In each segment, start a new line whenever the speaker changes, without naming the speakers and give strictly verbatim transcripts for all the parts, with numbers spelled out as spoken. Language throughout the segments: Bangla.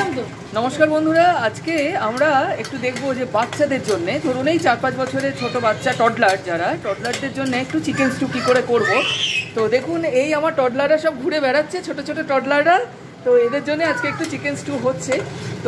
নমস্কার বন্ধুরা, আজকে আমরা একটু দেখবো যে বাচ্চাদের জন্য, ধরুন এই চার পাঁচ বছরের ছোট বাচ্চা টডলার যারা, টডলারদের জন্য একটু চিকেন স্টু কী করে করব। তো দেখুন এই আমার টডলাররা সব ঘুরে বেড়াচ্ছে, ছোট ছোট টডলাররা। তো এদের জন্য আজকে একটু চিকেন স্টু হচ্ছে। তো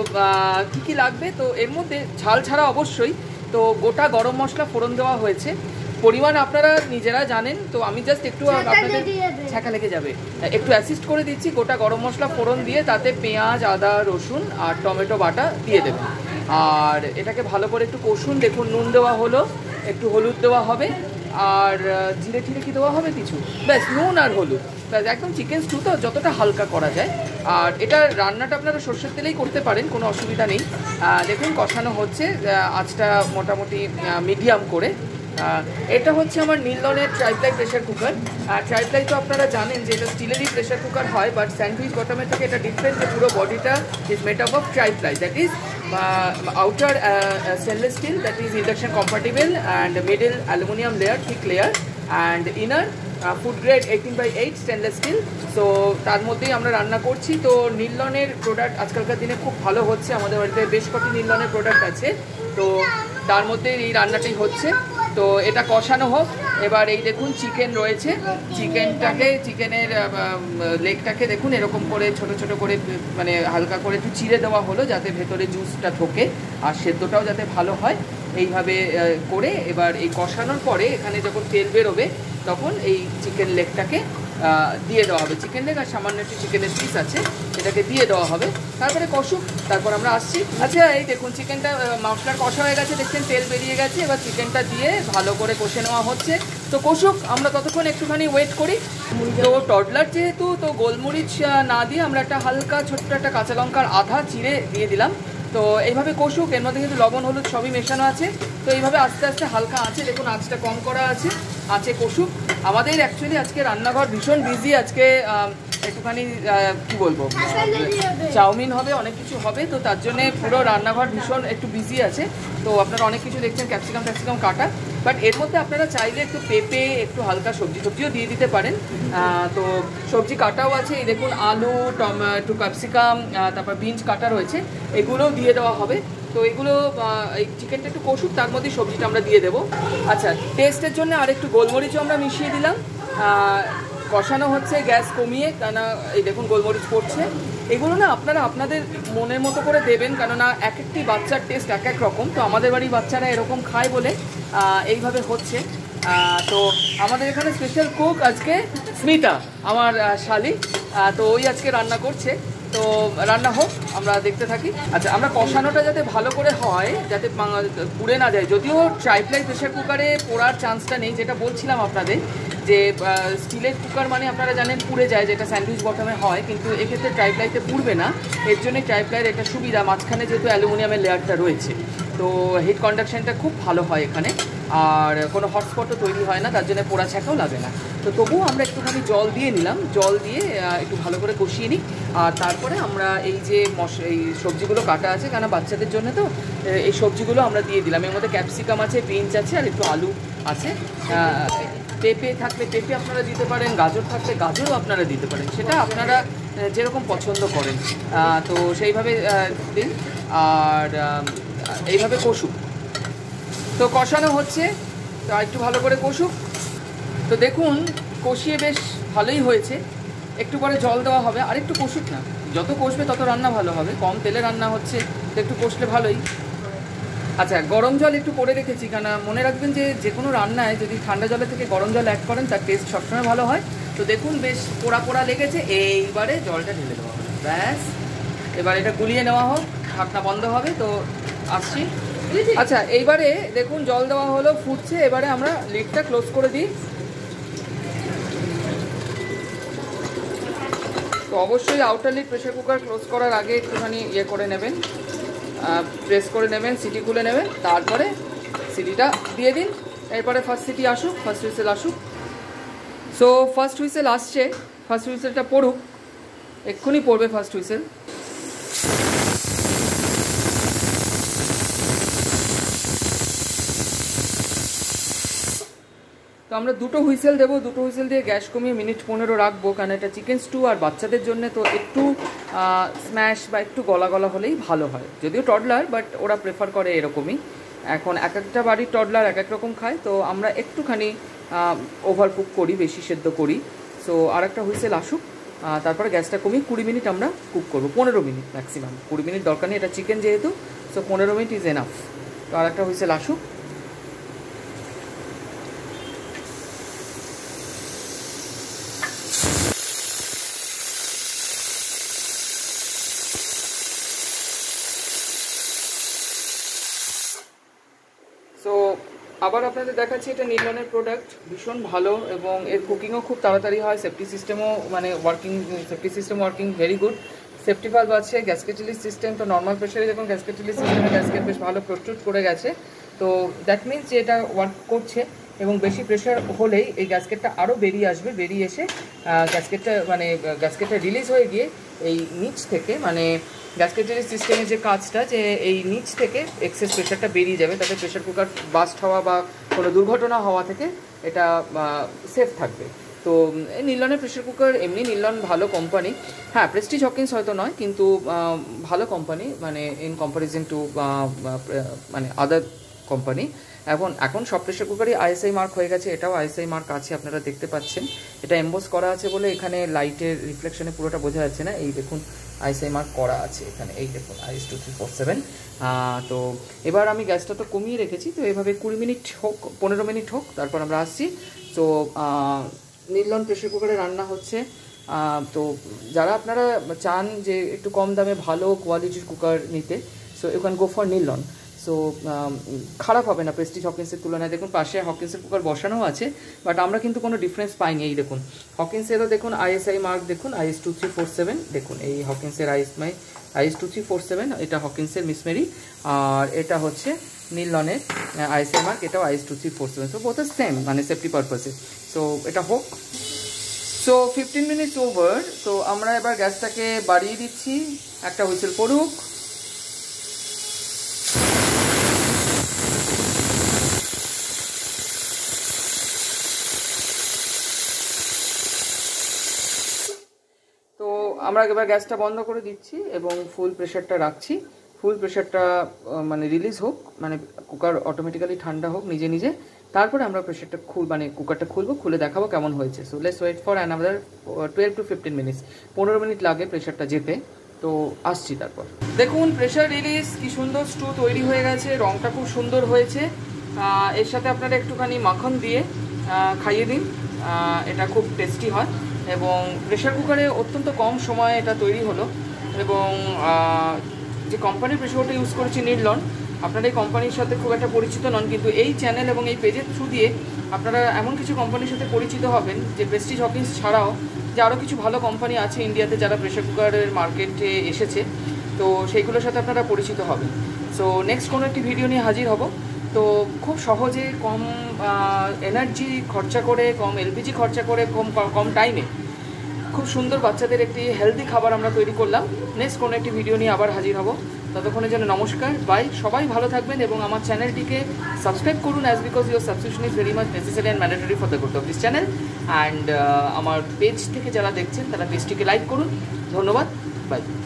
কী কী লাগবে, তো এর মধ্যে ঝাল ছাড়া অবশ্যই তো গোটা গরম মশলা ফোড়ন দেওয়া হয়েছে, পরিমাণ আপনারা নিজেরা জানেন। তো আমি জাস্ট একটু আপনাদের ছ্যাঁকা লেগে যাবে, একটু অ্যাসিস্ট করে দিচ্ছি। গোটা গরম মশলা ফোড়ন দিয়ে তাতে পেঁয়াজ, আদা, রসুন আর টমেটো বাটা দিয়ে দেবেন, আর এটাকে ভালো করে একটু কষুন। দেখুন নুন দেওয়া হলো, একটু হলুদ দেওয়া হবে, আর জিরে টিরে কি দেওয়া হবে কিছু, ব্যাস নুন আর হলুদ, ব্যাস একদম চিকেন স্টু তো যতটা হালকা করা যায়। আর এটা রান্নাটা আপনারা সর্ষের তেলেই করতে পারেন, কোনো অসুবিধা নেই। দেখুন কষানো হচ্ছে, আঁচটা মোটামুটি মিডিয়াম করে। এটা হচ্ছে আমার নীলনের ট্রাইপ্লাই প্রেশার কুকার। আর ট্রাইপ্লাই তো আপনারা জানেন যে এটা স্টিলেরই প্রেশার কুকার হয়, বাট স্যান্ডউইচ বটমের থেকে এটা ডিফারেন্ট, যে পুরো বডিটা is made up of triply, that is outer stainless steel, that is induction compatible, and middle aluminium layer, thick layer, and inner food grade eighteen by eight stainless steel. So তার মধ্যেই আমরা রান্না করছি। তো নীলনের প্রোডাক্ট আজকালকার দিনে খুব ভালো হচ্ছে, আমাদের বাড়িতে বেশ কটি নীলনের প্রোডাক্ট আছে, তো তার মধ্যে এই রান্নাটাই হচ্ছে। তো এটা কষানো হোক। এবার এই দেখুন চিকেন রয়েছে, চিকেনটাকে চিকেনের লেগটাকে দেখুন এরকম করে ছোট ছোট করে মানে হালকা করে একটু চিড়ে দেওয়া হলো, যাতে ভেতরে জুসটা ঢোকে আর সেদ্ধটাও যাতে ভালো হয়, এইভাবে করে। এবার এই কষানোর পরে এখানে যখন তেল বেরোবে তখন এই চিকেন লেগটাকে দিয়ে দেওয়া হবে। চিকেন লেগ আর সামান্য একটু চিকেনের পিস আছে, এটাকে দিয়ে দেওয়া হবে। তারপরে কষুক, তারপর আমরা আসছি। আচ্ছা এই দেখুন চিকেনটা মশলার কষা হয়ে গেছে, দেখছেন তেল বেরিয়ে গেছে। এবার চিকেনটা দিয়ে ভালো করে কষে নেওয়া হচ্ছে। তো কষুক, আমরা ততক্ষণ একটুখানি ওয়েট করি। তো টডলার যেহেতু, তো গোলমরিচ না দিয়ে আমরা একটা হালকা ছোট্ট একটা কাঁচা লঙ্কার আধা চিড়ে দিয়ে দিলাম। তো এইভাবে কষুক, এর মধ্যে কিন্তু লবণ হলুদ সবই মেশানো আছে। তো এইভাবে আস্তে আস্তে হালকা আঁচে, দেখুন আঁচটা কম করা আছে, আঁচে কষুক। আমাদের অ্যাকচুয়ালি আজকে রান্নাঘর ভীষণ বিজি, আজকে একটুখানি কি বলবো চাউমিন হবে, অনেক কিছু হবে, তো তার জন্যে পুরো রান্নাঘর ভীষণ একটু বিজি আছে। তো আপনারা অনেক কিছু দেখছেন, ক্যাপসিকাম ট্যাপসিকাম কাটা, বাট এর মধ্যে আপনারা চাইলে একটু পেঁপে, একটু হালকা সবজি সবজিও দিয়ে দিতে পারেন। তো সবজি কাটাও আছে, এই দেখুন আলু, টমেটো, ক্যাপসিকাম, তারপর বিনস কাটা রয়েছে, এগুলোও দিয়ে দেওয়া হবে। তো এগুলো এই চিকেনটা একটু কষুক, তার মধ্যে সবজিটা আমরা দিয়ে দেবো। আচ্ছা টেস্টের জন্য আর একটু গোলমরিচও আমরা মিশিয়ে দিলাম। কষানো হচ্ছে গ্যাস কমিয়ে, কেন এই দেখুন গোলমরিচ পড়ছে। এগুলো না আপনারা আপনাদের মনের মতো করে দেবেন, কেননা এক একটি বাচ্চার টেস্ট এক এক রকম। তো আমাদের বাড়ির বাচ্চারা এরকম খায় বলে এইভাবে হচ্ছে। তো আমাদের এখানে স্পেশাল কুক আজকে স্মিতা, আমার শালি, তো ওই আজকে রান্না করছে। তো রান্না হোক, আমরা দেখতে থাকি। আচ্ছা আমরা কষানোটা যাতে ভালো করে হয়, যাতে পুড়ে না যায়, যদিও ট্রাইপ্লাই প্রেশার কুকারে পোড়ার চান্সটা নেই, যেটা বলছিলাম আপনাদের, যে স্টিলের কুকার মানে আপনারা জানেন পুড়ে যায়, যেটা স্যান্ডউইচ বটমে হয়, কিন্তু এক্ষেত্রে ট্রাইপ্লাইতে পুড়বে না। এর জন্য ট্রাইপ্লাইয়ের একটা সুবিধা, মাঝখানে যেহেতু অ্যালুমিনিয়ামের লেয়ারটা রয়েছে, তো হিট কন্ডাকশনটা খুব ভালো হয় এখানে, আর কোনো হটস্পটও তৈরি হয় না, তার জন্য পোড়া ছ্যাঁকাও লাগে না। তো তবুও আমরা একটুখানি জল দিয়ে নিলাম, জল দিয়ে একটু ভালো করে কষিয়ে নিই। আর তারপরে আমরা এই যে মশ এই সবজিগুলো কাটা আছে, কেন বাচ্চাদের জন্য, তো এই সবজিগুলো আমরা দিয়ে দিলাম। এর মধ্যে ক্যাপসিকাম আছে, বিনস আছে, আর একটু আলু আছে। পেঁপে থাকলে পেঁপে আপনারা দিতে পারেন, গাজর থাকলে গাজরও আপনারা দিতে পারেন, সেটা আপনারা যেরকম পছন্দ করেন। তো সেইভাবে দিন, আর এইভাবে কষুক। তো কষানো হচ্ছে, তো একটু ভালো করে কষুক। তো দেখুন কষিয়ে বেশ ভালোই হয়েছে, একটু পরে জল দেওয়া হবে, আর একটু কষুক না, যত কষবে তত রান্না ভালো হবে, কম তেলে রান্না হচ্ছে, তো একটু কষলে ভালোই। আচ্ছা গরম জল একটু করে রেখেছি, কেন মনে রাখবেন যে যে কোনো রান্নায় যদি ঠান্ডা জলের থেকে গরম জল অ্যাড করেন তার টেস্ট সবসময় ভালো হয়। তো দেখুন বেশ পোড়া পোড়া লেগেছে, এইবারে জলটা ঢেলে দেওয়া হবে, ব্যাস। এবার এটা গুলিয়ে নেওয়া হোক, ঢাকনা বন্ধ হবে। তো আসছি। আচ্ছা এইবারে দেখুন জল দেওয়া হলো, ফুটছে, এবারে আমরা লিডটা ক্লোজ করে দিই। তো অবশ্যই outer lid pressure cooker close করার আগে একটুখানি ইয়ে করে নেবেন, প্রেস করে নেবেন, সিটি খুলে নেবেন, তারপরে সিটিটা দিয়ে দিন। এরপরে ফার্স্ট সিটি আসুক, ফার্স্ট হুইসেল আসুক। সো ফার্স্ট হুইসেল আসছে, ফার্স্ট হুইসেলটা পড়ুক, এক্ষুনি পড়বে ফার্স্ট হুইসেল। তো আমরা দুটো হুইসেল দেবো, দুটো হুইসেল দিয়ে গ্যাস কমিয়ে মিনিট পনেরো রাখবো, কারণ এটা চিকেন স্টু আর বাচ্চাদের জন্য তো একটু স্ম্যাশ বা একটু গলা গলা হলেই ভালো হয়, যদিও টডলার বাট ওরা প্রেফার করে এরকমই। এখন এক একটা বাড়ির টডলার এক এক রকম খায়, তো আমরা একটুখানি ওভার কুক করি, বেশি সেদ্ধ করি। সো আর একটা হুইসেল আসুক, তারপরে গ্যাসটা কমিয়ে কুড়ি মিনিট আমরা কুক করবো, পনেরো মিনিট ম্যাক্সিমাম, কুড়ি মিনিট দরকার নেই, এটা চিকেন যেহেতু। সো পনেরো মিনিট ইজ এনাফ। তো আর একটা হুইসেল আসুক। সো আবার আপনাদের দেখাচ্ছি, এটা নির্লনের প্রোডাক্ট, ভীষণ ভালো এবং এর কুকিংও খুব তাড়াতাড়ি হয়, সেফটি সিস্টেমও মানে working, safety system working very good. Safety valve আছে, গ্যাসকেট রিলিজ সিস্টেম, তো নর্মাল প্রেশারে যখন গ্যাসকেট রিলিজ সিস্টেমে গ্যাসকেট বেশ ভালো প্রস্তুত করে গেছে, তো দ্যাট মিনস যে এটা ওয়ার্ক করছে। এবং বেশি প্রেশার হলেই এই গ্যাসকেটটা আরও বেরিয়ে আসবে, বেরিয়ে এসে গ্যাসকেটটা মানে গ্যাসকেটটা রিলিজ হয়ে গিয়ে এই নিচ থেকে মানে গ্যাসকেট রিলিজ সিস্টেমের যে কাজটা, যে এই নিচ থেকে এক্সেস প্রেশারটা বেরিয়ে যাবে, তাতে প্রেশার কুকার বাস্ট হওয়া বা কোনো দুর্ঘটনা হওয়া থেকে এটা সেফ থাকবে। তো এই নির্লনের প্রেশার কুকার, এমনি নির্লন ভালো কোম্পানি, হ্যাঁ প্রেস্টিজ হকিন্স হয়তো নয়, কিন্তু ভালো কোম্পানি মানে ইন কম্পারিজন টু মানে আদার কোম্পানি। এখন এখন সব প্রেশার কুকারই আইএসআই মার্ক হয়ে গেছে, এটাও আইএসআই মার্ক আছে, আপনারা দেখতে পাচ্ছেন। এটা এমবোস করা আছে বলে এখানে লাইটের রিফ্লেকশনে পুরোটা বোঝা যাচ্ছে না, এই দেখুন আইএসআই মার্ক করা আছে এখানে, এই দেখুন IS two three four seven. তো এবার আমি গ্যাসটা তো কমিয়ে রেখেছি, তো এভাবে কুড়ি মিনিট হোক, পনেরো মিনিট হোক, তারপর আমরা আসছি। তো নির্লন প্রেশার কুকারে রান্না হচ্ছে। তো যারা আপনারা চান যে একটু কম দামে ভালো কোয়ালিটির কুকার নিতে, so you can go for Nirlon. So খারাপ হবে না প্রেস্টিজ হকিন্সের তুলনায়। দেখুন পাশে হকিন্সের কুকার বসানো আছে, বাট আমরা কিন্তু কোনো ডিফারেন্স পাইনি। এই দেখুন হকিন্সেরও দেখুন আইএসআই মার্ক, দেখুন IS two three four seven, দেখুন এই হকিন্সের আইএসমাই IS two three four seven, এটা হকিন্সের মিসমেরি, আর এটা হচ্ছে নির্লনের আইএসআই মার্ক, এটাও IS two three four seven. So both are same মানে সেফটি পারপাসে। সো এটা হোক। So fifteen minutes over. তো আমরা এবার গ্যাসটাকে বাড়িয়ে দিচ্ছি, একটা হুইসেল পড়ুক। তো আমরা এবার গ্যাসটা বন্ধ করে দিচ্ছি এবং ফুল প্রেশারটা রাখছি। ফুল প্রেশারটা মানে রিলিজ হোক, মানে কুকার অটোমেটিক্যালি ঠান্ডা হোক নিজে নিজে, তারপরে আমরা প্রেশারটা খুল মানে কুকারটা খুলবো, খুলে দেখাবো কেমন হয়েছে। So let's wait for another twelve to fifteen minutes, পনেরো মিনিট লাগে প্রেশারটা যেতে। তো আসছি তারপর। দেখুন প্রেশার রিলিজ, কি সুন্দর স্টু তৈরি হয়ে গেছে, রঙটা খুব সুন্দর হয়েছে। এর সাথে আপনারা একটুখানি মাখন দিয়ে খাইয়ে দিন, এটা খুব টেস্টি হয়। এবং প্রেশার কুকারে অত্যন্ত কম সময়ে এটা তৈরি হলো। এবং যে কোম্পানির প্রেশার কুকারটা ইউজ করেছি নির্লন, আপনারা এই কোম্পানির সাথে খুব একটা পরিচিত নন, কিন্তু এই চ্যানেল এবং এই পেজের থ্রু দিয়ে আপনারা এমন কিছু কোম্পানির সাথে পরিচিত হবেন যে প্রেস্টিজ হকিন্স ছাড়াও যে আরও কিছু ভালো কোম্পানি আছে ইন্ডিয়াতে যারা প্রেশার কুকারের মার্কেটে এসেছে, তো সেইগুলোর সাথে আপনারা পরিচিত হবেন। সো নেক্সট কোনো একটি ভিডিও নিয়ে হাজির হব। তো খুব সহজে কম এনার্জি খরচা করে, কম এলপিজি খরচা করে, কম কম টাইমে খুব সুন্দর বাচ্চাদের একটি হেলদি খাবার আমরা তৈরি করলাম। নেক্সট কোনো একটি ভিডিও নিয়ে আবার হাজির হব। ততক্ষণের জন্য নমস্কার, বাই। সবাই ভালো থাকবেন এবং আমার চ্যানেলটিকে সাবস্ক্রাইব করুন, as because your subscription is very much necessary and mandatory for the growth of this channel. And আমার পেজ থেকে যারা দেখছেন তারা পেজটিকে লাইক করুন। ধন্যবাদ, বাই।